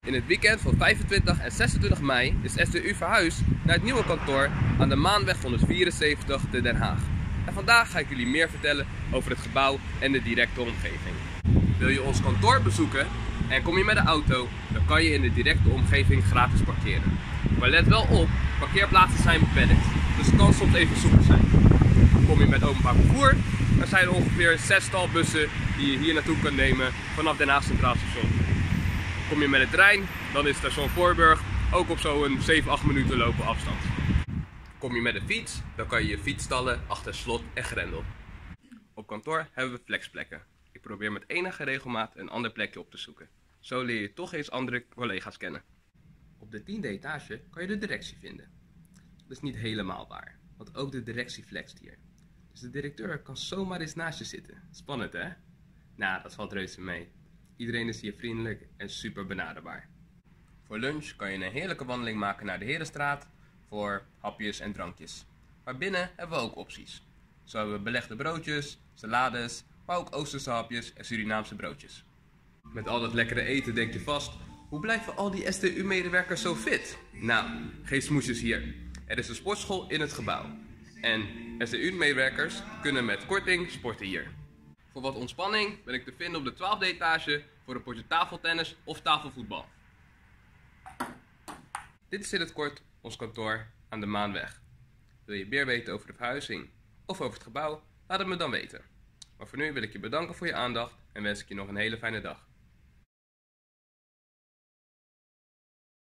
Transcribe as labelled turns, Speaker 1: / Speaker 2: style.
Speaker 1: In het weekend van 25 en 26 mei is STU verhuisd naar het nieuwe kantoor aan de Maanweg 174 te Den Haag. En vandaag ga ik jullie meer vertellen over het gebouw en de directe omgeving. Wil je ons kantoor bezoeken en kom je met de auto, dan kan je in de directe omgeving gratis parkeren. Maar let wel op, parkeerplaatsen zijn beperkt, dus het kan soms even zoeken zijn. Kom je met openbaar vervoer, dan zijn er ongeveer 6-tal bussen die je hier naartoe kan nemen vanaf Den Haag Centraal Station. Kom je met de trein, dan is station Voorburg ook op zo'n 7-8 minuten lopen afstand. Kom je met de fiets, dan kan je je fiets stallen achter slot en grendel. Op kantoor hebben we flexplekken. Ik probeer met enige regelmaat een ander plekje op te zoeken. Zo leer je toch eens andere collega's kennen. Op de 10e etage kan je de directie vinden. Dat is niet helemaal waar, want ook de directie flext hier. Dus de directeur kan zomaar eens naast je zitten. Spannend hè? Nou, dat valt reuze mee. Iedereen is hier vriendelijk en super benaderbaar. Voor lunch kan je een heerlijke wandeling maken naar de Herenstraat voor hapjes en drankjes. Maar binnen hebben we ook opties. Zo hebben we belegde broodjes, salades, maar ook Oosterse hapjes en Surinaamse broodjes. Met al dat lekkere eten denk je vast, hoe blijven al die STU-medewerkers zo fit? Nou, geen smoesjes hier. Er is een sportschool in het gebouw. En STU-medewerkers kunnen met korting sporten hier. Voor wat ontspanning ben ik te vinden op de 12e etage voor een potje tafeltennis of tafelvoetbal. Dit is in het kort ons kantoor aan de Maanweg. Wil je meer weten over de verhuizing of over het gebouw? Laat het me dan weten. Maar voor nu wil ik je bedanken voor je aandacht en wens ik je nog een hele fijne dag.